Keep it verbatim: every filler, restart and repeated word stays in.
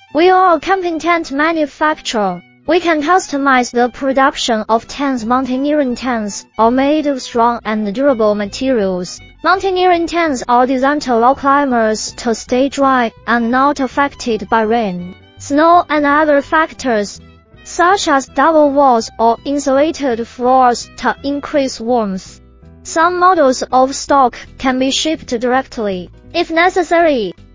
We are a camping tent manufacturer. We can customize the production of tents. Mountaineering tents are made of strong and durable materials. Mountaineering tents are designed to allow climbers to stay dry and not affected by rain, snow, and other factors, such as double walls or insulated floors to increase warmth. Some models of stock can be shipped directly, if necessary.